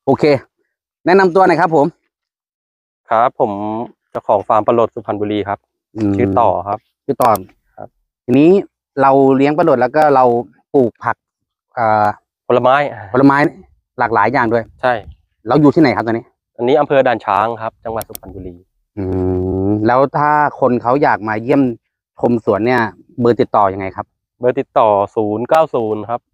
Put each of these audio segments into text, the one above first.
โอเคแนะนำตัวหน่อยครับผมครับผมเจ้าของฟาร์มปลาโลดสุพรรณบุรีครับชื่อต่อครับชื่อต่อครับทีนี้เราเลี้ยงปลาโดดแล้วก็เราปลูกผักผลไม้ผลไม้หลากหลายอย่างด้วยใช่เราอยู่ที่ไหนครับตอนนี้อันนี้อำเภอด่านช้างครับจังหวัดสุพรรณบุรีแล้วถ้าคนเขาอยากมาเยี่ยมชมสวนเนี่ยเบอร์ติดต่อยังไงครับเบอร์ติดต่อ090ครับ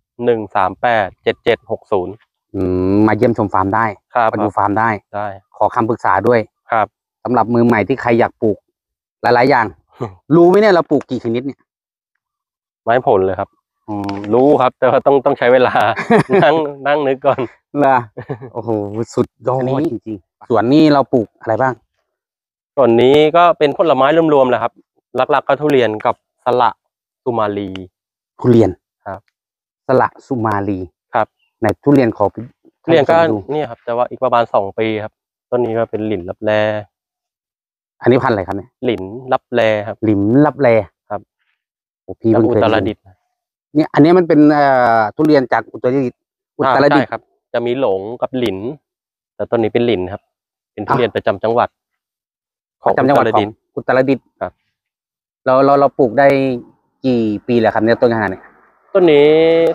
1387760 มาเยี่ยมชมฟาร์มได้ครับมาดูฟาร์มได้ได้ขอคำปรึกษาด้วยครับสำหรับมือใหม่ที่ใครอยากปลูกหลายๆอย่าง รู้ไหมเนี่ยเราปลูกกี่ชนิดเนี่ยไม้ผลเลยครับรู้ครับแต่ว่าต้องใช้เวลา นั่งนึกก่อนล่ะโอ้โหสุดยอดจริงๆสวนนี้เราปลูกอะไรบ้างส่วนนี้ก็เป็นผลไม้รวมๆแหละครับหลักๆก็ทุเรียนกับสละสุมาลีทุเรียนครับสละสุมาลีครับในทุเรียนขอทุเรียนก็เนี่ยครับแต่ว่าอีกประมาณ2 ปีครับต้นนี้ก็เป็นหลินลับแลอันนี้พันธุ์อะไรครับเนี่ยหลินลับแลครับหลิมลับแลครับโอ้พี่มันอุตรดิตถ์เนี่ยอันนี้มันเป็นทุเรียนจากอุตรดิตถ์ใช่ครับจะมีหลงกับหลินแต่ต้นนี้เป็นหลินครับเป็นทุเรียนประจำจังหวัดของอุตรดิตถ์อุตรดิตถ์ครับเราปลูกได้กี่ปีแล้วครับเนี่ยต้นขนาดนี้ต้นนี้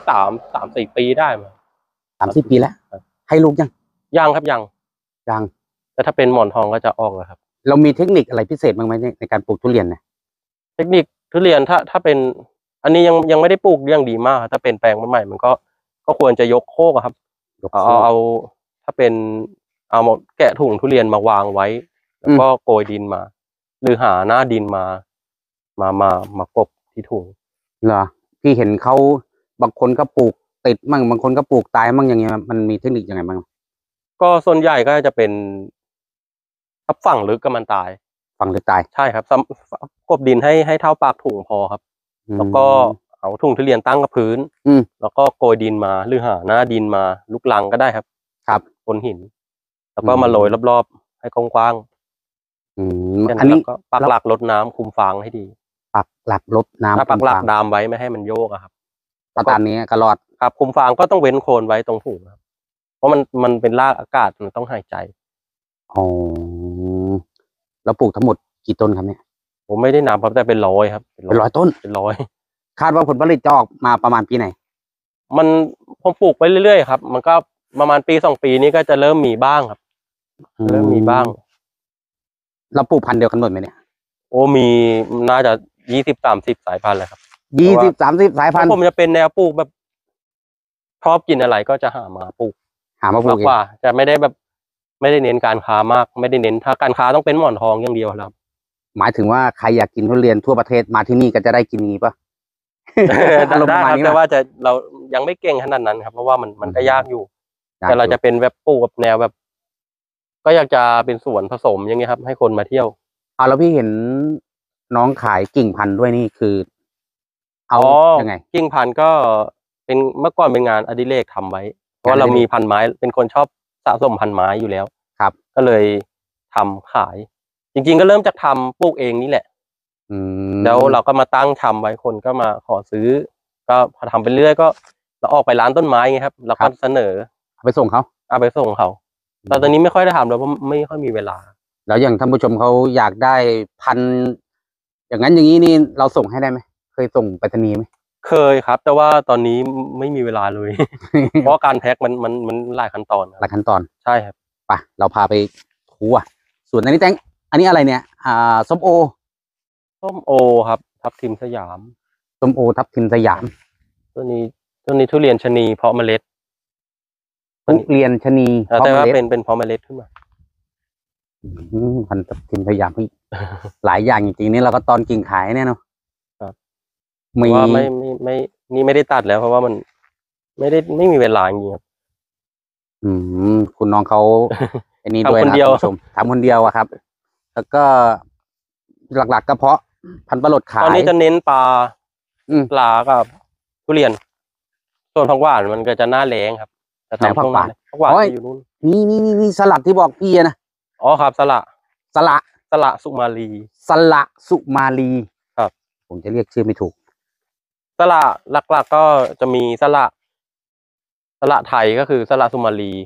3-4 ปีได้มา 30 ปีแล้วให้ลูกยังครับยังแต่ถ้าเป็นหมอนทองก็จะออกแล้วครับเรามีเทคนิคอะไรพิเศษบ้างไหมในการปลูกทุเรียนเนี่ยเทคนิคทุเรียนถ้าเป็นอันนี้ยังไม่ได้ปลูกเรื่องดีมากถ้าเป็นแปลงใหม่มันก็ควรจะยกโคกครับเอาถ้าเป็นเอาแกะถุงทุเรียนมาวางไว้แล้วก็โกยดินมาหรือหาหน้าดินมากบที่ถุงเหรอพี่เห็นเขาบางคนก็ปลูกติดมั่งบางคนก็ปลูกตายมั่งอย่างเงี้ยมันมีเทคนิคยังไงบ้างก็ส่วนใหญ่ก็จะเป็นถ้าฝั่งลึกก็มันตายฝั่งลึกตายใช่ครับกบดินให้เท่าปากถุงพอครับแล้วก็เอาถุงทุเรียนตั้งกับพื้นแล้วก็โกยดินมาหรือหาหน้าดินมาลุกลังก็ได้ครับบนหินแล้วก็มาโรยรอบๆให้กว้างๆอันนี้ก็ปักหลักรดน้ำคุมฟางให้ดีปักหลักรดน้ำถ้าปักหลักดามไว้ไม่ให้มันโยกครับประการนี้ก็รอดครับคุมฟางก็ต้องเว้นโคนไว้ตรงถุงครับเพราะมันเป็นรากอากาศมันต้องหายใจอ๋อเราปลูกทั้งหมดกี่ต้นครับเนี่ยผมไม่ได้นับครับแต่เป็น100ครับเป็น100 ต้นเป็น100 คาดว่าผลผลิตจะออกมาประมาณปีไหนมันผมปลูกไปเรื่อยๆครับมันก็ประมาณ1-2 ปีนี้ก็จะเริ่มมีบ้างครับเริ่มมีบ้างเราปลูกพันธุ์เดียวกันหมดไหมเนี่ยโอ้มีน่าจะ20-30 สายพันธุ์เลยครับ 20-30 สายพันธุ์ผมจะเป็นแนวปลูกแบบชอบกินอะไรก็จะหามาปลูกมากกว่าจะไม่ได้แบบไม่ได้เน้นการค้ามากไม่ได้เน้นถ้าการค้าต้องเป็นหมอนทองอย่างเดียวครับหมายถึงว่าใครอยากกินทุเรียนทั่วประเทศมาที่นี่ก็จะได้กินนี้ปะได้ครับแต่ว่าเรายังไม่เก่งขนาดนั้นครับเพราะว่ามันก็ยากอยู่แต่เราจะเป็นแบบปลูกแบบแนวแบบก็อยากจะเป็นสวนผสมอย่างเงี้ยครับให้คนมาเที่ยวแล้วพี่เห็นน้องขายกิ่งพันธุ์ด้วยนี่คือเอายังไงกิ่งพันธุ์ก็เป็นเมื่อก่อนเป็นงานอดิเรกทำไว้เพราะเรามีพันไม้เป็นคนชอบสะสมพันไม้อยู่แล้วครับก็เลยทำขายจริงๆก็เริ่มจากทำปลูกเองนี่แหละแล้วเราก็มาตั้งทำไว้คนก็มาขอซื้อก็พอทำไปเรื่อยก็เราออกไปร้านต้นไม้ไงครับเราก็เสนอเอาไปส่งเขาแต่ตอนนี้ไม่ค่อยได้ทำแล้วเพราะไม่ค่อยมีเวลาแล้วอย่างท่านผู้ชมเขาอยากได้พันอย่างนั้นอย่างนี้นี่เราส่งให้ได้ไหมเคยส่งไปรษณีย์ไหมเคยครับแต่ว่าตอนนี้ไม่มีเวลาเลย เพราะการแพ็คมันหลายขั้นตอนใช่ครับไปเราพาไปทัวร์ส่วนอันนี้อันนี้อะไรเนี่ยส้มโอครับทับทิมสยามส้มโอทับทิมสยามตัวนี้ทุเรียนชะนีเพาะเมล็ดทุเรียนชะนีแต่ว่าเป็นเพาะเมล็ดขึ้นมาพันทับทิมสยามหลายอย่างจริงๆนี่เราก็ตอนกิ่งขายเนี่ยเนาะว่านี่ไม่ได้ตัดแล้วเพราะว่ามันไม่มีเวลาจริงครับคุณน้องเขาอันนี้ด้วยนะคุณผู้ชมทำคนเดียวอะครับแล้วก็หลักๆก็เพาะพันธุ์ปลาโลดขายตอนนี้จะเน้นปลากับทุเรียนส่วนผักหวานมันก็จะหน้าแล้งครับแต่ผักหวานอยู่นู่นนี่สลัดที่บอกพี่นะครับสละสุมาลีครับผมจะเรียกชื่อไม่ถูกสละหลักๆก็จะมีสละไทยก็คือสละสุมาลีส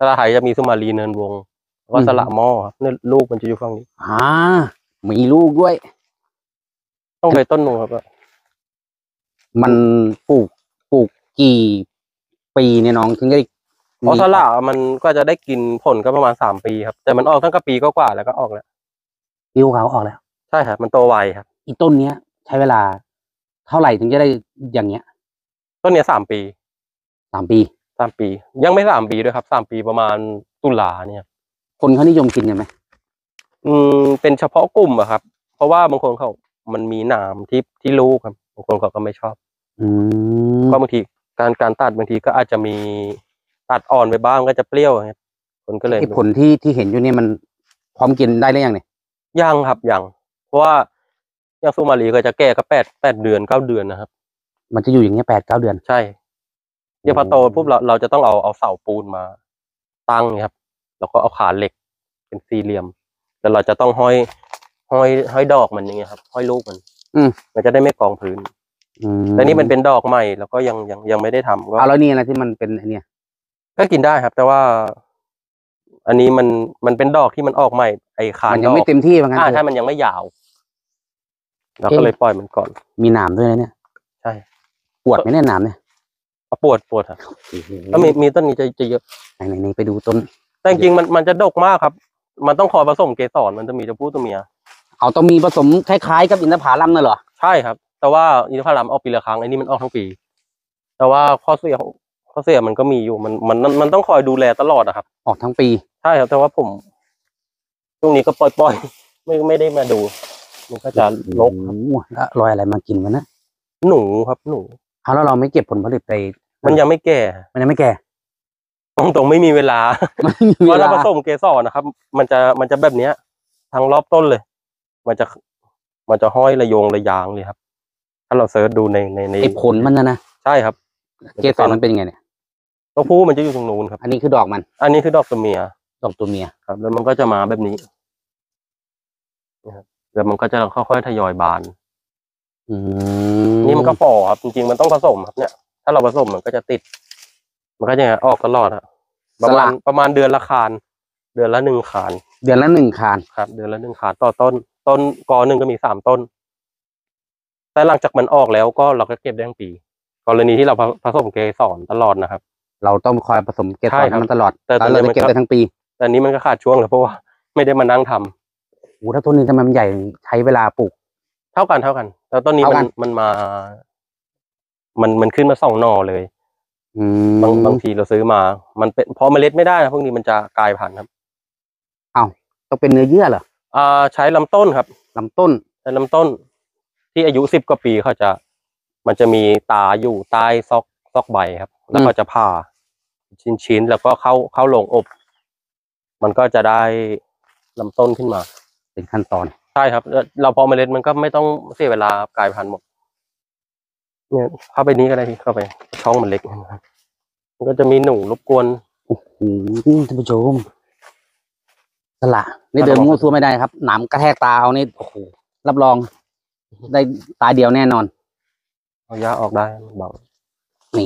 สละไทยจะมีสุมาลีเนินวงแล้วก็สละหม้อครับเนี่ยลูกมันจะอยู่ฝั่งนี้มีลูกด้วยต้องไปต้นนูนครับมันปลูกกี่ปีเนี่ยน้องถึงจะได้เพราะสละมันก็จะได้กินผลก็ประมาณ3 ปีครับแต่มันออกตั้งแต่ปีก็กว่าแล้วก็ออกแล้ววิวเขาออกแล้วใช่ครับมันโตไวครับอีต้นเนี้ย ใช้เวลา เท่าไหร่ถึงจะได้อย่างเงี้ยต้นเนี้ย3 ปี 3 ปี 3 ปียังไม่3 ปีด้วยครับ3 ปีประมาณตุลาเนี่ยคนเขานิยมกินกันไหมเป็นเฉพาะกลุ่มอะครับ เพราะว่าบางคนมันมีหนามที่ลูกครับบางคนเขาก็ไม่ชอบก็บางทีการตัดบางทีก็อาจจะมีตัดอ่อนไปบ้างก็จะเปรี้ยวครับคนก็เลยผลที่เห็นอยู่เนี่ยมันพร้อมกินได้หรือยังเนี่ยยังครับยังเพราะว่าอย่างสุมาลีก็จะแก่ก็8 เดือน 9 เดือนนะครับมันจะอยู่อย่างเงี้ย8-9 เดือนใช่เดี๋ยวพอโตปุ๊บเราจะต้องเอาเสาปูนมาตั้งครับแล้วก็เอาขาเหล็กเป็นสี่เหลี่ยมแล้วเราจะต้องห้อยดอกมันอย่างเงี้ยครับห้อยลูกมันมันจะได้ไม่กองพื้นแต่นี่มันเป็นดอกใหม่แล้วก็ยังไม่ได้ทำก็แล้วนี่อะไรที่มันเป็นไอเนี่ยก็กินได้ครับแต่ว่า อันนี้มันเป็นดอกที่มันออกใหม่ไอ้ขามันยังไม่เต็มที่ว่างั้นใช่มันยังไม่ยาวเราก็เลยปล่อยมันก่อนมีหนามด้วยนะเนี่ยใช่ปวดไหมเนี่ยหนามเนี่ยปวดครับแล้วมีต้นนี้จะเยอะไหนไปดูต้นแต่จริงมันจะดกมากครับมันต้องคอยผสมเกสรมันจะมีตัวผู้ตัวเมียเอาต้องมีผสมคล้ายๆกับอินทผลัมน่ะเหรอใช่ครับแต่ว่าอินทผลัมออกปีละครั้งไอ้นี่มันออกทั้งปีแต่ว่าข้อเสียมันก็มีอยู่มันต้องคอยดูแลตลอดอะครับออกทั้งปีใช่ครับแต่ว่าผมช่วงนี้ก็ปล่อยไม่ได้มาดูมันก็จะรกแล้วรอยอะไรมากินกันนะหนูครับหนูแล้วเราไม่เก็บผลผลิตไปมันยังไม่แก่ตรงไม่มีเวลาเพราะเราผสมเกสรนะครับมันจะแบบเนี้ยทั้งรอบต้นเลยมันจะห้อยระยงระยางเลยครับถ้าเราเซิร์ชดูในผลมันนะใช่ครับเกสรมันเป็นยังไงเนี่ยตัวผู้มันจะอยู่ตรงนู้นครับอันนี้คือดอกมันอันนี้คือดอกตัวเมียครับแล้วมันก็จะมาแบบนี้นะครับแล้วมันก็จะค่อยๆทยอยบานนี่มันก็ฝ่อครับจริงๆมันต้องผสมครับเนี่ยถ้าเราผสมมันก็จะติดมันก็จะออกตลอดครับประมาณเดือนละคานเดือนละ1 คานครับเดือนละ1 คานต่อต้นกอหนึ่งก็มี3 ต้นแต่หลังจากมันออกแล้วก็เราก็เก็บได้ทั้งปีกรณีที่เราผสมเกสรตลอดนะครับเราต้องคอยผสมเกสรมันตลอดแต่เราจะเก็บได้ทั้งปีแต่นี้มันก็ขาดช่วงเลยเพราะว่าไม่ได้มานั่งทำถ้าต้นนี้ทำไมมันใหญ่ใช้เวลาปลูกเท่ากันแล้วต้นนี้มันมามันขึ้นมา2 หน่อเลยบางทีเราซื้อมามันเป็นพอเมล็ดไม่ได้นะพวกนี้มันจะกลายพันธุ์ครับต้องเป็นเนื้อเยื่อเหรอใช้ลำต้นครับลำต้นใช้ลำต้นที่อายุ10 กว่าปีมันจะมีตาอยู่ใต้ซอกใบครับแล้วก็จะผ่าชิ้นแล้วก็เข้าโรงอบมันก็จะได้ลำต้นขึ้นมาเป็นขั้นตอนใช่ครับเราพอเมล็ดมันก็ไม่ต้องเสียเวลากลายพันธุ์หมดเนี่ยเข้าไปนี้ก็ได้เข้าไปช่องมันเล็กมันก็จะมีหนูรบกวนท่านผู้ชมสละนี่เดินมั่วซั่วไม่ได้ครับหนามกระแทกตาเอานี่รับรองได้ตาเดียวแน่นอนเอายาออกได้เบานี่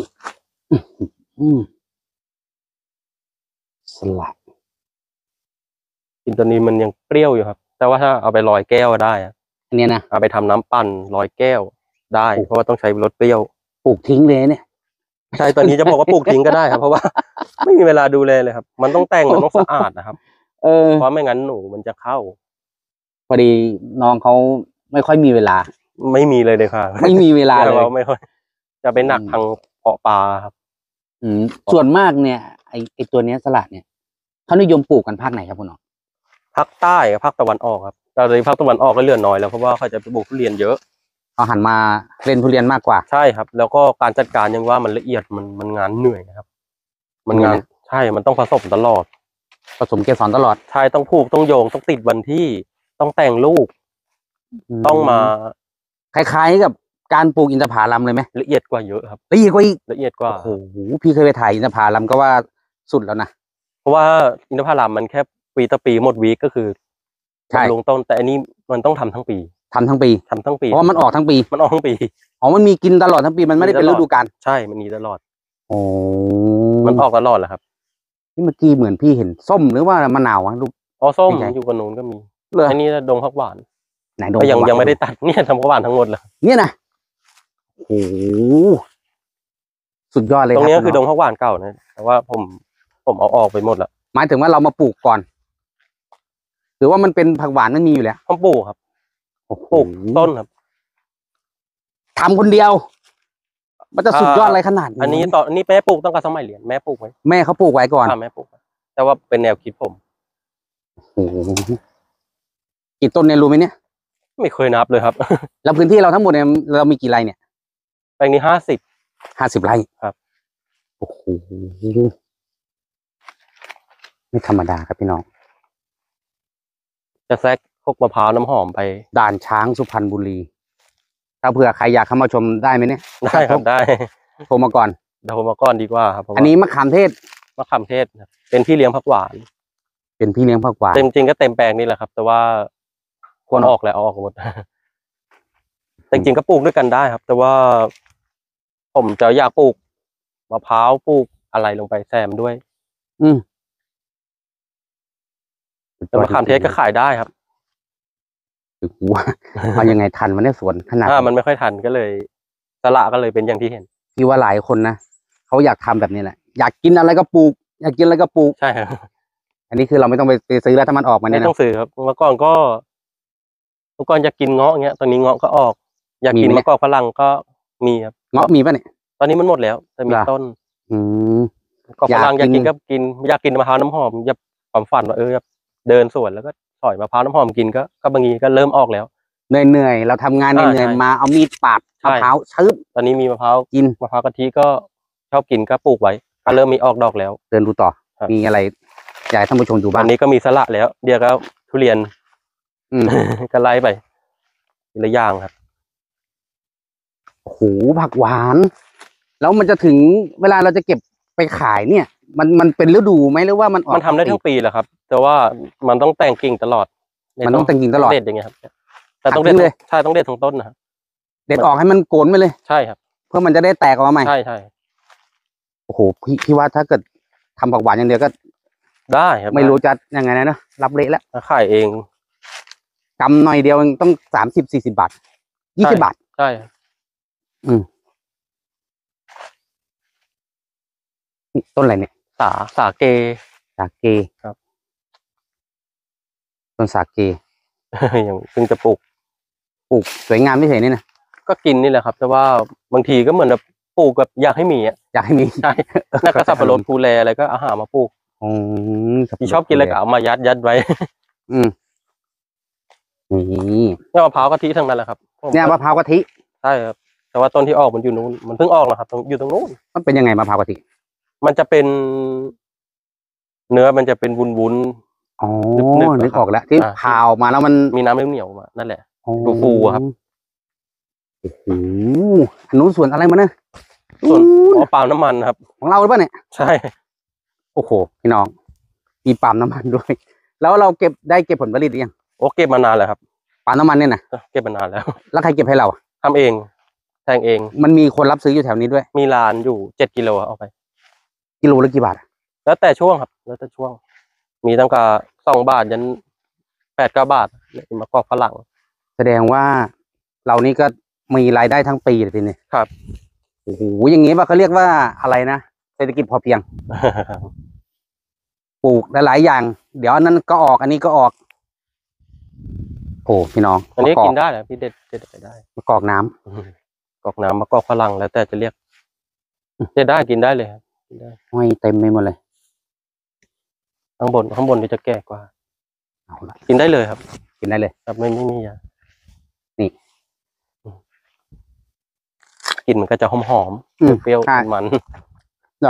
สละกินตัวนี้มันยังเปรี้ยวอยู่ครับแต่ว่าถ้าเอาไปลอยแก้วได้อันนี้นะเอาไปทำน้ำปั่นลอยแก้วได้เพราะว่าต้องใช้รสเปรี้ยวปลูกทิ้งเลยเนี่ยใช่ตอนนี้จะบอกว่าปลูกทิ้งก็ได้ครับเพราะว่าไม่มีเวลาดูแลเลยครับมันต้องแต่งมันต้องสะอาดนะครับเพราะไม่งั้นหนูมันจะเข้าพอดีน้องเขาไม่ค่อยมีเวลาไม่มีเลยค่ะไม่มีเวลาเลยไม่ค่อยจะเป็นหนักทางเพาะปลาครับส่วนมากเนี่ยไอตัวเนี้ยสละเนี่ยเขานิยมปลูกกันภาคไหนครับคุณน้องภาคใต้กับภาคตะวันออกครับแต่ในภาคตะวันออกก็เหลือน้อยแล้วเพราะว่าเขาจะปลูกทุเรียนเยอะเขาหันมาเล่นทุเรียนมากกว่าใช่ครับแล้วก็การจัดการยังว่ามันละเอียดมันงานเหนื่อยนะครับมันงานใช่มันต้องผสมตลอดผสมเกสรตลอดใช่ต้องผูกต้องโยงต้องติดวันที่ต้องแต่งลูกต้องมาคล้ายๆกับการปลูกอินทผลัมเลยไหมละเอียดกว่าเยอะครับละเอียดกว่าอีกละเอียดกว่าโอ้โหพี่เคยไปถ่ายอินทผลัมก็ว่าสุดแล้วนะเพราะว่าอินทผลัมมันแค่ปีต่อปีหมดวีคก็คือลงต้นแต่อันนี้มันต้องทำทั้งปีเพราะมันออกทั้งปีมันมีกินตลอดทั้งปีมันไม่ได้เป็นฤดูกาลใช่มันมีตลอดโอ้มันออกตลอดแหละครับนี่เมื่อกี้เหมือนพี่เห็นส้มหรือว่ามะนาวอะลูกอ๋อส้มไม่ใช่อยู่กับนู้นก็มีเลยอันนี้ดงผักหวานไหนดงก็ยังผักหวานยังไม่ได้ตัดเนี่ยทำผักหวานทั้งหมดเลยเนี่ยนะโอ้โหสุดยอดเลยตครรังบนี้ก็คือดน้องงผักหวานเก่านะแต่ว่าผมเอาออกไปหมดละหมายถึงว่าเรามาปลูกก่อน หรือว่ามันเป็นผักหวานมันมีอยู่แล้วผมปลูกครับโอ้โหปลูกต้นครับทำคนเดียว มันจะสุดยอดอะไรขนาดอันนี้ตอนนี้แม่ปลูกตั้งแต่สมัยเรียนแม่ปลูกไว้แม่เขาปลูกไว้ก่อนแม่ปลูกไว้แต่ว่าเป็นแนวคิดผมโอ้โหกี่ต้นเนี่ยรู้ไหมเนี่ยไม่เคยนับเลยครับแล้วพื้นที่เราทั้งหมดเนี่ยเรามีกี่ไร่เนี่ยแปลงนี้50 50 ไร่ครับโอ้โหไม่ธรรมดาครับพี่น้องจะแซกพวกมะพร้าวน้ำหอมไปด่านช้างสุพรรณบุรี ถ้าเผื่อใครอยากเข้ามาชมได้ไหมเนี่ยได้ครับได้โทรมาก่อนเดี๋ยวผมมาก่อนดีกว่าครับเพราะอันว่านี้มะขามเทศมะขามเทศครับเป็นพี่เลี้ยงผักหวานเป็นพี่เลี้ยงผักหวานจริงๆก็เต็มแปลงนี่แหละครับ แต่ว่าควรออกแล้วเอาออกหมด แต่จริงๆก็ปลูกด้วยกันได้ครับ แต่ว่า ผมจะอยากปลูกมะพร้าวปลูกอะไรลงไปแซมด้วยอืมแต่มะขามเทศก็ขายได้ครับโอ้โหมันยังไงทันมันได้สวนขนาดมันไม่ค่อยทันก็เลยสละก็เลยเป็นอย่างที่เห็นพี่ว่าหลายคนนะเขาอยากทำแบบนี้แหละ อยากกินอะไรก็ปลูก อยากกินอะไรก็ปลูกใช่ครับอันนี้คือเราไม่ต้องไปซื้อแล้วถ้ามันออกมาไม่เนี่ยต้อนะงซื้อครับเมื่อก่อนอยากกินเงาะเงี้ยตอนนี้เงาะก็ออก อยากกินมีไหมมะกอกฝรั่งก็มีครับเงาะมีป่ะเนี่ยตอนนี้มันหมดแล้วแต่มีเหรอต้นอืมมะกอกฝรั่งอยาก กอายกิกินนก็กินอยากกินมะพร้าวน้ำหอมอยากความฝันว่าแบบเดินสวนแล้วก็สอยมะพร้าวน้ำหอมกินก็บางทีก็เริ่มออกแล้วเหนื่อยๆเราทำงานเหนื่อยใช่ๆมาเอามีดปาดใช่มะพร้าวชื้บตอนนี้มีมะพร้าวกินมะพร้าวกะทิก็ชอบกินก็ปลูกไว้ก็เริ่มมีออกดอกแล้วเดินดูต่อครับมีอะไรอยากให้ท่านผู้ชมดูตบ้าอง นนี้ก็มีสละแล้ว เดี๋ยวก็ทุเรียนอืมก็ไล่ไปทีละอย่างครับโอ้โหผักหวาน แล้วมันจะถึงเวลาเราจะเก็บไปขายเนี่ย มันเป็นฤดูไหมหรือว่ามันออกมันทำได้ทั้งปีแหละครับ แต่ว่ามันต้องแต่งกิ่งตลอดมันต้องแต่งกิ่งตลอดเด็ดอย่างเงี้ยครับแต่ต้องตัเด็ดดทิ้งเลยใช่ต้องเด็ดทั้งต้นนะครับเด็ดออกให้มันโกนไปเลยใช่ครับเพื่อมันจะได้แตกออกมาใหม่ใช่ใช่โอ้โหพี่ว่าถ้าเกิดทำผักหวานอย่างเดียวก็ได้ครับไม่รู้จะยังไงนะเนอะรับเละแล้วถ้าขายเองกำหน่อยเดียวต้อง30-40 บาท 20 บาทใช่ครับนี่ต้นอะไรเนี่ยสาเกสาเกครับต้นสาเกอย่างเพิ่งจะปลูกปลูกสวยงามไม่เฉยนี่นะก็กินนี่แหละครับ แต่ว่าบางทีก็เหมือนแบบปลูกแบบอยากให้มีอ่ะอยากให้มีใช่นักกระสับปะรดภูแลอะไรก็เอาหามาปลูกอืมที่ชอบกินอะไรก็เอามายัดไว้อืมนี่เนี่ยมะพร้าวกะทิทั้งนั้นแหละครับผมเนี่ยมะพร้าวกะทิใช่ครับแต่ว่าต้นที่ออกมันอยู่นู้นมันเพิ่งออกนะครับอยู่ตรงนู้นมันเป็นยังไงมะพร้าวกะทิมันจะเป็น เนื้อมันจะเป็นวุ้นอ๋อนึกๆนึกออกแล้วที่อ่าพาวมาแล้วมันๆมีน้ำเหนียวๆมานั่นแหละอ๋อดูฟูอะครับโอ้โหอันนู้นสวนอะไรมาเนี่ยส่วนอู้อ๋อปาล์มน้ำมันครับของเราหรือเปล่าเนี่ยใช่โอ้โหพี่น้องมีปาล์มน้ำมันด้วย แล้วเราเก็บผลผลิตหรือยังโอ้เก็บมานานแล้วครับปาล์มน้ำมันเนี่ยนะเก็บมานานแล้วแล้วใครเก็บให้เราอะทำเองแทงเองมันมีคนรับซื้ออยู่แถวนี้ด้วยมีร้านอยู่7 กิโลเอาไปกิโลละกี่บาทอะแล้วแต่ช่วงครับ แล้วแต่ช่วง มีตั้งแต่2 บาทยัน8-9 บาทมะกอกฝรั่งแสดงว่าเรานี่ก็มีรายได้ทั้งปีเลยทีนี้ครับโอ้โหอย่างงี้ป่ะเขาเรียกว่าอะไรนะเศรษฐกิจพอเพียงปลูกหลายๆอย่าง เดี๋ยวอันนั้นก็ออกอันนี้ก็ออกโอ้พี่น้องอันนี้มะกกิอนได้แหละพี่เด็ดไปได้มะกอกน้ำกอกน้ำมะกอกฝรั่งแล้วแต่จะเรียกเด็ดได้กินได้เลยครับกินได้ห้อยเต็มไปหมดเลยข้างบนนี่จะแก่กว่าเอาละกินได้เลยครับกินได้เลยครับไม่มียานี่กลิ่นมันก็จะหอมอืมเปรี้ยวใช่มันได้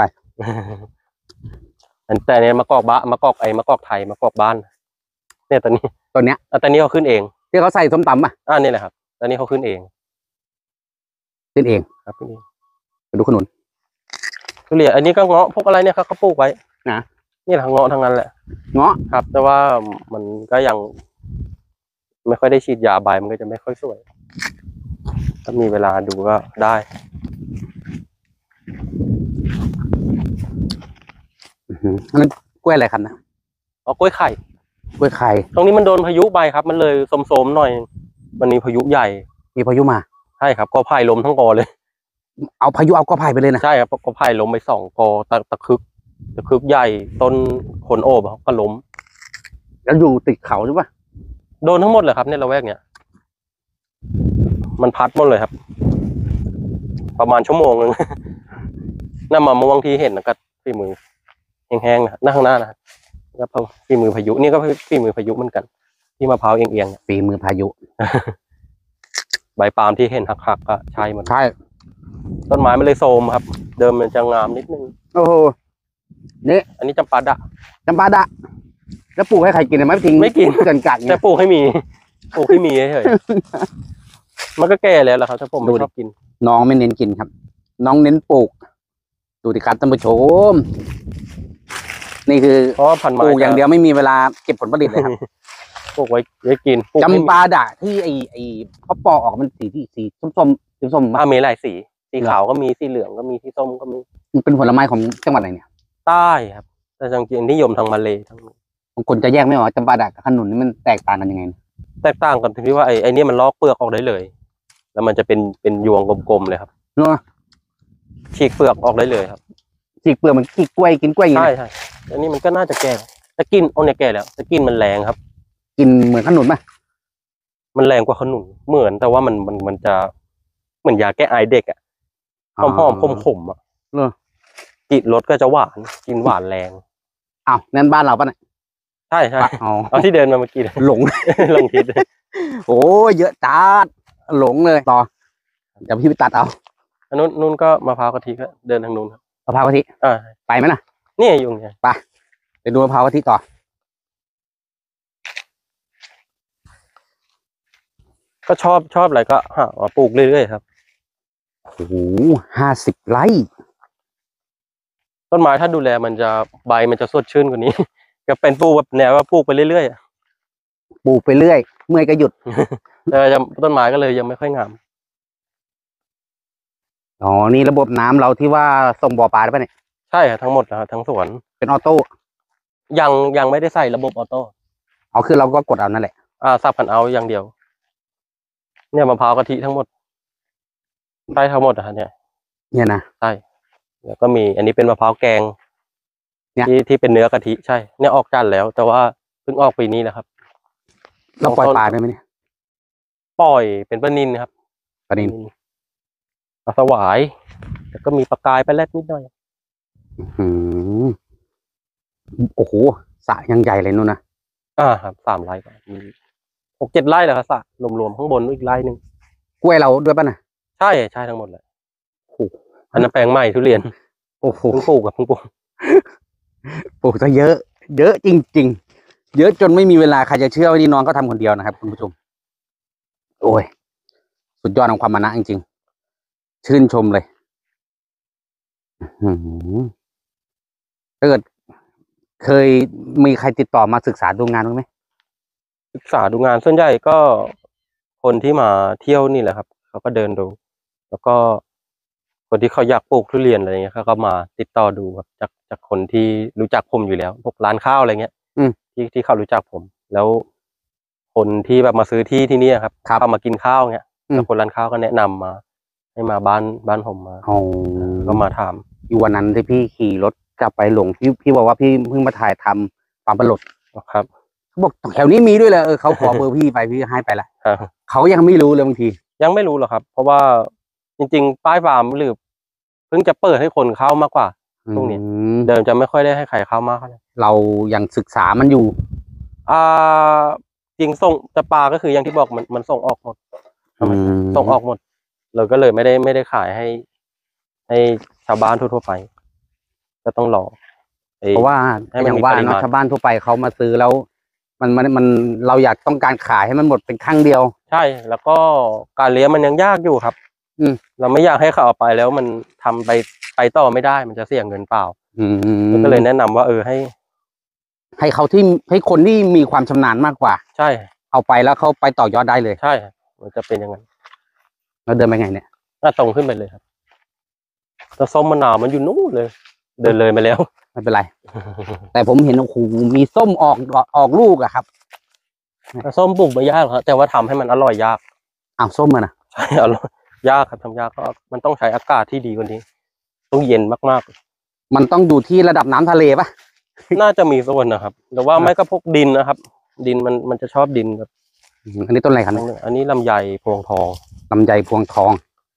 แต่เนี่ยมะกอกบ้ามะกอกมะกอกไทยมะกอกบ้าน เนี่ยตอนนี้ตัวเนี้ยตอนนี้เขาขึ้นเองที่เขาใส่ส้มตำอ่ะนี่แหละครับ ตอนนี้เขาขึ้นเองขึ้นเองครับขึ้นเองไปดูขนุนทุเรียนอันนี้ก็เงาะพวกอะไรเนี่ยครับเขาปลูกไว้นะนี่แหละเงาะทั้งนั้นแหละเงาะครับ แต่ว่ามันก็ยังไม่ค่อยได้ฉีดยาใบมันก็จะไม่ค่อยสวย ถ้ามีเวลาดูก็ได้อื้อหือันนั้นกล้วยอะไรครับนะเอากล้วยไข่กล้วยไข่ตรงนี้มันโดนพายุไปครับ มันเลยโสมๆหน่อยมันมีพายุใหญ่มีพายุมาใช่ครับกอไผ่ล้มทั้งกอเลยเอาพายุเอากอไผ่ไปเลยนะใช่ครับกอไผ่ล้มไป2 กอตะคึกใหญ่ต้นขนโอบก็ล้มแล้วอยู่ติดเขาหรือเปล่าโดนทั้งหมดเลยครับในละแวกเนี้ยมันพัดหมดเลยครับ ประมาณชั่วโมงนึง น้ำมะม่วงที่เห็นนะครับฝีมือแห้งๆนะหน้าข้างหน้านะครับแล้วฝีมือพายุนี่ก็ฝีมือพายุเหมือนกัน ที่มะพร้าวเอียงๆเนี่ยฝีมือพายุใบปาล์มที่เห็นหักๆก็ใช่หมดใช่ต้นไม้มันเลยโทรมครับ เดิมมันจะงามนิดนึงโอ้โหนี่อันนี้จำปาดะจำปาดะแล้วปลูกให้ใครกินไหมทิ้งไม่กินเกินกัดแต่เนี่ยปลูกให้มีเฉยๆมันก็แก่แล้วล่ะครับถ้าผมไม่ชอบกินน้องไม่เน้นกินครับ น้องเน้นปลูกดูดิครับท่านผู้ชมนี่คือเพราะว่าพันปไม้ลูกอย่างเดียวไม่มีเวลาเก็บผลผลิตเลยครับปลูกไว้กินปลูกให้มีจำปาดะที่ไอ้เขาปอกออกมันสีส้มๆปะมีหลายสีขาวก็มีสีเหลืองก็มีสีส้มก็มีมันเป็นผลไม้ของจังหวัดไหนเนี่ยใต้ครับ แต่จริงๆนิยมทางมาเลย์ทั้งบางคนจะแยกไม่ออกจำปาดะกับขนุนนี่มันแตกต่างกันยังไงนะแตกต่างกันตรงที่ว่าไอ้นี่มันลอกเปลือกออกได้เลย แล้วมันจะเป็นยวงกลมๆเลยครับเนาะฉีกเปลือกออกได้เลยครับฉีกเปลือกมันกินกล้วยอย่างใช่นี้นะใช่อันนี้มันก็น่าจะแก่แต่กลินเอาเนี่ยแก่แล้วแต่กลินมันแรงครับกินเหมือนขนุนป่ะมันแรงกว่าขนุนเหมือนแต่ว่ามันจะเหมือนยาแก้ไอเด็กอ่ะหอมขมๆอ่ะเออกินรสก็จะหวานกินหวานแรงอ้าวนั่นบ้านเราป่ะเนี่ยใช่ใช่อ๋อเอาที่เดินมาเมื่อกี้หลงลงทิศโอ้ยเยอะจัดหลงเลยต่อเดี๋ยวพี่ไปตัดเอาอันนู้นก็มะพร้าวกะทิก็เดินทางนู้นครับมะพร้าวกะทิอ่าไปไหมน่ะนี่อยู่เนี่ยไปดูมะพร้าวกะทิต่อก็ชอบอะไรก็หามาปลูกเรื่อยๆครับโอ้โห50 ไร่ต้นไม้ถ้าดูแลมันจะใบมันจะสดชื่นกว่านี้ ก็เป็นปลูกแบบแนวว่าปลูกไปเรื่อยๆอะปลูกไปเรื่อย เมื่อยก็หยุดแต่ต้นไม้ก็เลยยังไม่ค่อยงามอ๋อ นี่ระบบน้ำเราที่ว่าส่งบ่อปลาได้ป่ะเนี่ยใช่ครับทั้งหมดนะครับทั้งสวนเป็นออโต้ยังไม่ได้ใส่ระบบออโต้เอาคือเราก็กดเอานั่นแหละสับคันเอาอย่างเดียว เนี่ยมะพร้าวกะทิทั้งหมดใช่ทั้งหมดอะเนี่ยเนี่ยนะใช่แล้วก็มีอันนี้เป็นมะพร้าวแกงเนี่ยที่เป็นเนื้อกะทิใช่เนี่ยออกจานแล้ว แต่ว่าเพิ่งออกปีนี้นะครับเราปล่อยปลาได้ไหมเนี่ยปล่อยเป็นปลานิลครับปลานิลปลาสวายแล้วก็มีปลากายปลาแรดนิดหน่อยอืมโอ้โหสระยังใหญ่เลยนู่นนะครับ3 ไร่ก็มี6-7 ไร่แล้วครับสระรวมๆข้างบนอีกไร่หนึ่งกล้วยเราด้วยป่ะน่ะใช่ทั้งหมดเลยอันนั้นแปลงใหม่ทุเรียนโอ้โหเพิ่งปลูกกับเพิ่งปลูกปลูกซะเยอะ เยอะจริงๆ เยอะจนไม่มีเวลาใครจะเชื่อว่านี่น้องเขาทำคนเดียวนะครับคุณผู้ชม โอ้ย สุดยอดของความมานะจริงๆ ชื่นชมเลยถ้าเกิดเคยมีใครติดต่อมาศึกษาดูงานบ้างไหมศึกษาดูงานส่วนใหญ่ก็คนที่มาเที่ยวนี่แหละครับเขาก็เดินดู แล้วก็คนที่เขาอยากปลูกทุเรียนอะไรเงี้ยเขาก็มาติดต่อดูครับจากคนที่รู้จักผมอยู่แล้วพวกร้านข้าวอะไรเงี้ยที่เขารู้จักผม แล้วคนที่แบบมาซื้อที่นี่ครับเข้ามากินข้าวเงี้ยแล้วคนร้านข้าวก็แนะนำมา ให้มาบ้านผมมาก็มาถามอยู่วันนั้นที่พี่ขี่รถกลับไปหลงพี่บอกว่าพี่เพิ่งมาถ่ายทำความประหลดครับเขาบอกแถวนี้มีด้วยเหรอเขาขอเบอร์พี่ไปพี่ให้ไปละ เขายังไม่รู้เลยบางทียังไม่รู้หรอกครับ เพราะว่าจริงๆป้ายฟาร์มหรือเพิ่งจะเปิดให้คนเข้ามากกว่าตรงนี้เดิมจะไม่ค่อยได้ให้ใครเข้ามากเลยเรายังศึกษามันอยู่จริงส่งจะปลาก็คืออย่างที่บอกมันส่งออกหมดส่งออกหมดเราก็เลยไม่ได้ขายให้ชาวบ้านทั่วไปก็ต้องรอเพราะว่าอย่างว่าเนาะชาวบ้านทั่วไปเขามาซื้อแล้วมันเราอยากต้องการขายให้มันหมดเป็นครั้งเดียวใช่แล้วก็การเลี้ยงมันยังยากอยู่ครับเราไม่อยากให้เขาเอาไปแล้วมันทำไปต่อไม่ได้มันจะเสี่ยงเงินเปล่าก็เลยแนะนำว่าให้เขาที่ให้คนที่มีความชำนาญมากกว่าใช่เอาไปแล้วเขาไปต่อยอดได้เลยใช่มันจะเป็นอย่างนั้นเราเดินไปไงเนี่ยตรงขึ้นไปเลยครับแล้วส้มมะนาวมันอยู่นู่นเลยเดินเลยมาแล้วไม่เป็นไร แต่ผมเห็นโอ้โหมีส้มออกลูกอะครับส้มปลูกไม่ยากครับแต่ว่าทำให้มันอร่อยยากอ้าวส้มมันนะใช่อร่อยยากครับทำยากก็มันต้องใช้อากาศที่ดีกว่านี้ต้องเย็นมากมันต้องอยู่ที่ระดับน้ำทะเลปะๆ น่าจะมีส่วนนะครับแต่ว่าไม่ก็พวกดินนะครับ ดินมันจะชอบดินแบบอันนี้ต้นอะไรครับเนี่ยอันนี้ลำไยพวงทองลำไยพวงทอง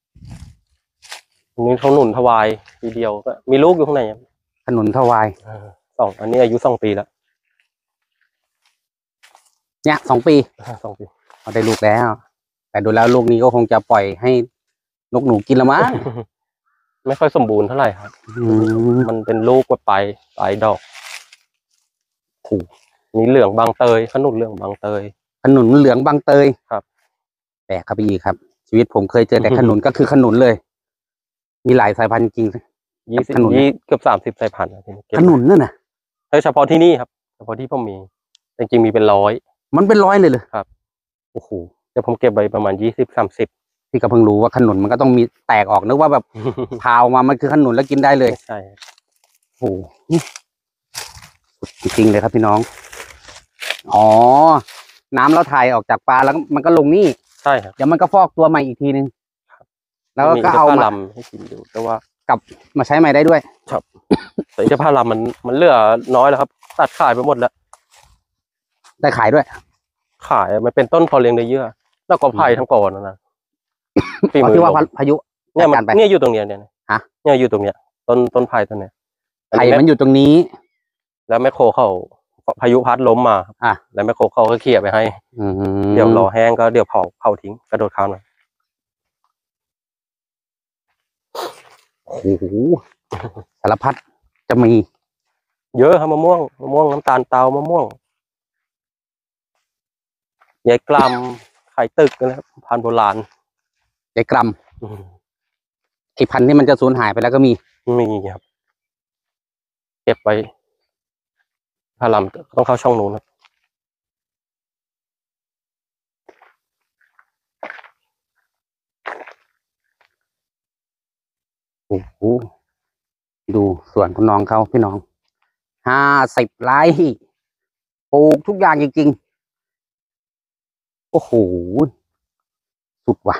อันนี้เขาหนุนถวายทีเดียวก็มีลูกอยู่ข้างในขนุนทวายอันนี้อายุ2 ปีแล้วเนี่ย2 ปี 2 ปีเอาได้ลูกแล้ว แต่ดูแล้วลูกนี้ก็คงจะปล่อยให้นกหนูกินละมั้งไม่ค่อยสมบูรณ์เท่าไหร่ครับอืมมันเป็นลูกว่าปลายดอกขู่มีเหลืองบางเตยขนุนเหลืองบางเตยขนุนเหลืองบางเตยครับแปลกครับพี่ครับ ชีวิตผมเคยเจอแต่ขนุนก็คือขนุนเลย มีหลายสายพันธุ์จริง 20 ขนุนเกือบ30 สายพันธุ์นะทีนี้เก็บขนุนนั่นน่ะเฉพาะที่นี่ครับเฉพาะที่ผมมีจริงๆมีเป็น100 มันเป็นร้อยเลยเหรอครับโอ้โหแต่ผมเก็บไว้ประมาณ20-30 พี่ก็เพิ่งรู้ว่าขนุนมันก็ต้องมีแตกออกนึกว่าแบบพาวมามันคือขนุนแล้วกินได้เลยไม่ใช่โอ้โหสุดจริงๆเลยครับพี่น้อง อ๋อ น้ำเราถ่ายออกจากปลาแล้วมันก็ลงนี่ใช่ครับเดี๋ยวมันก็ฟอกตัวใหม่อีกทีนึง แล้วก็เอาผ้ามาลำให้กินอยู่แต่ว่ามาใช้ใหม่ได้ด้วยแต่เสื้อผ้าลำมันเหลือน้อยแล้วครับตัดขายไปหมดแล้วได้ขายด้วยขายมันเป็นต้นพอเลี้ยงในเยื่อแล้วก็ไผ่ทั้งก่อนนะฝีอ๋อมือที่ว่าลงพายุเนี่ยมันจัดการไปเนี่ยอยู่ตรงเนี้ยเนี่ยฮะเนี่ยอยู่ตรงเนี้ยต้นไผ่ต้นเนี้ยอันไผ่นี้มันอยู่ตรงนี้แล้วแมคโครเขาพายุพัดล้มมาครับอ่ะแล้วแมคโครเขาก็เขี่ยไปให้อืมเดี๋ยวรอแห้งก็เดี๋ยวเผาทิ้งกระโดดข้ามเลยโอ้โหสารพัดจะมีเยอะครับมะม่วงน้ำตาลเตามะม่วงยายกลำไข่ตึกนะครับพันธุ์โบราณไอ้กรัมไอ้พันธุ์ที่มันจะสูญหายไปแล้วก็มีมีครับ เก็บไว้พาลำต้องเข้าช่องนู้นครับโอ้โหดูสวนคุณน้องเขาพี่น้อง50 ไร่ปลูกทุกอย่างจริงๆ โอ้โห สุดว่ะ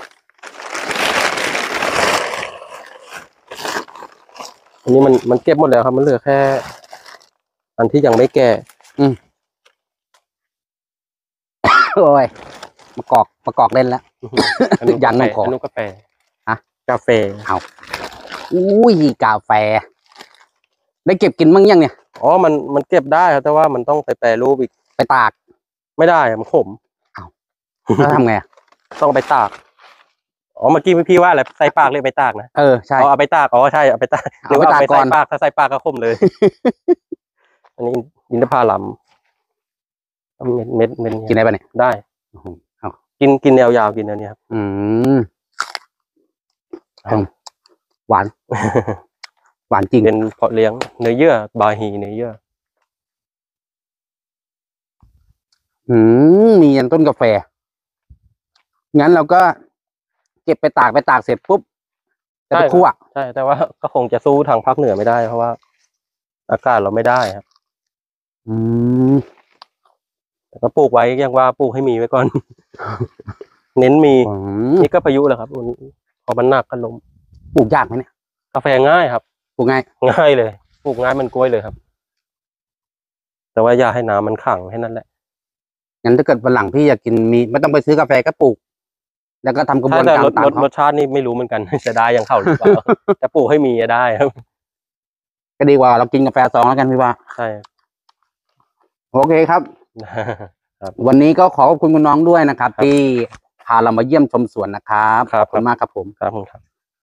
อันนี้มันเก็บหมดแล้วครับมันเหลือแค่ อันที่ยังไม่แก่โอ้ยประกอบเล่นแล้วอันนู้นยันไม่พออันนู้นกาแฟฮะกาแฟอุ้ยกาแฟ ได้เก็บกินมั้งยังเนี่ยอ๋อมันเก็บได้ครับแต่ว่ามันต้องไปแปรรูปอีกไปตากไม่ได้อะมันขมแล้วทำไงอะต้องไปตากอ๋อเมื่อกี้พี่ว่าอะไรใส่ปากเลยไปตากนะเออใช่เอาไปตากอ๋อใช่เอาไปตากหรือเอาไปว่าตากเอาไปก่ใส่อนปากถ้าใส่ปากก็ขมเลย อันนี้อินทผลัมเม็ดกินได้ปะเนี่ยได้โอ้โหเอากินแนวยาวกินอันนี้ครับอืมหวาน หวานจริงเป็นเพาะเลี้ยงเนื้อเยื่อบาฮีเนื้อเยื่อมียันต้นกาแฟ งั้นเราก็เก็บไปตากเสร็จปุ๊บจะไปคั่วใช่แต่ว่าก็คงจะสู้ทางภาคเหนือไม่ได้เพราะว่า อากาศเราไม่ได้ครับอืมแต่ก็ปลูกไว้ยังว่าปลูกให้มีไว้ก่อน เน้นมีอืมนี่ก็พายุแหละครับพอมันหนักก็ล้มปลูกยากไหมเนี่ยกาแฟง่ายครับปลูกง่ายง่ายเลยปลูกง่ายมันกล้วยเลยครับ แต่ว่าอย่าให้น้ำมันขังให้นั่นแหละงั้นถ้าเกิดวันหลังพี่อยากกินไม่ต้องไปซื้อกาแฟก็ปลูก แล้วก็ทำกระบวนแต่การรสตามเขารสชาตินี่ไม่รู้เหมือนกัน จะได้อย่างเขาหรือเปล่า แต่ปลูกให้มีอะได้ครับก็ดีกว่าเรากินกาแฟซองแล้วกันพี่ว่าใช่โอเคครับ วันนี้ก็ขอขอบคุณคุณน้องด้วยนะครับ ที่พาเรามาเยี่ยมชมสวนนะครับครับขอบคุณมากครับผมครับ